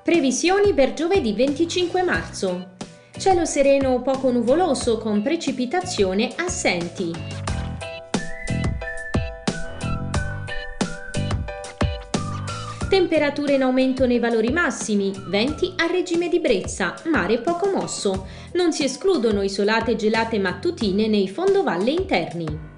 Previsioni per giovedì 25 marzo. Cielo sereno o poco nuvoloso con precipitazioni assenti. Temperature in aumento nei valori massimi, venti a regime di brezza, mare poco mosso. Non si escludono isolate gelate mattutine nei fondovalle interni.